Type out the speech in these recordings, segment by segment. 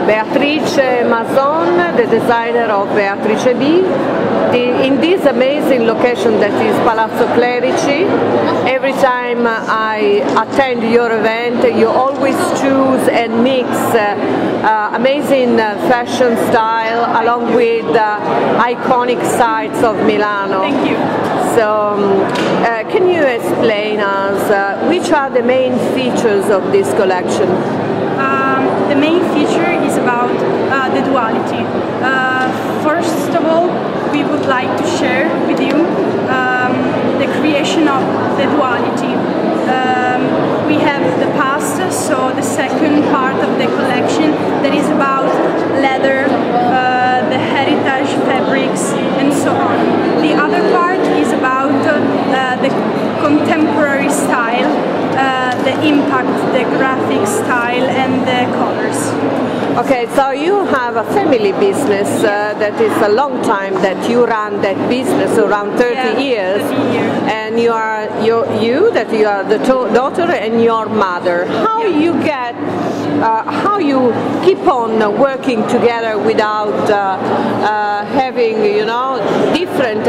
Beatrice Mazon, the designer of Beatrice B. In this amazing location that is Palazzo Clerici. Every time I attend your event, you always choose and mix amazing fashion style along with iconic sites of Milano. Thank you. So, can you explain us which are the main features of this collection? The main feature is about the duality. First of all, we would like to share with you the creation of the duality. We have the past, so the second part of the collection that is about leather, the heritage fabrics and so on. The other part is about the contemporary style, the impact, the graphic style and the colors. Okay, so you have a family business that is a long time that you run that business, around 30 years. 30 years. And you are the daughter and your mother. How you get, how you keep on working together without having, you know, different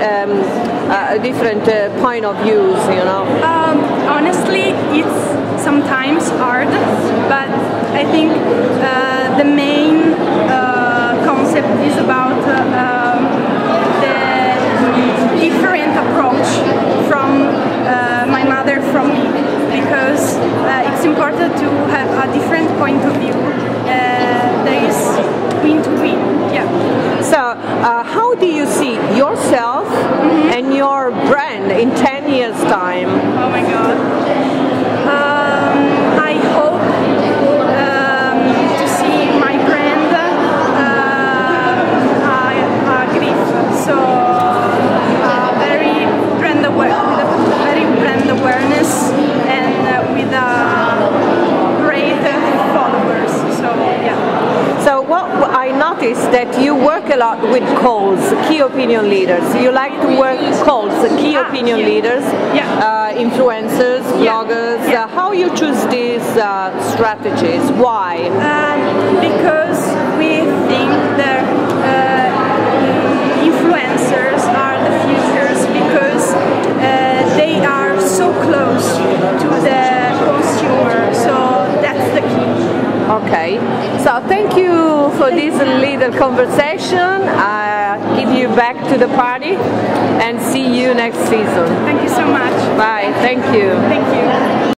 point of views, you know? Honestly, it's sometimes hard, but I think the main concept is about the different approach from my mother from me, because it's important to have a different point of view. There is win to win. Yeah. So, how do you see yourself and your brand in 10 years' time? Oh my God. I hope to see my brand so very brand awareness and with great followers. So yeah. So what I noticed that you work a lot with calls, key opinion leaders. You like to work calls, key opinion leaders, influencers, bloggers. How you choose these strategies? Why? Because we think that influencers are the futures, because they are so close to the consumer. So that's the key. Okay, so thank you for this little conversation. I give you back to the party and see you next season. Thank you so much. Bye, thank you. Thank you.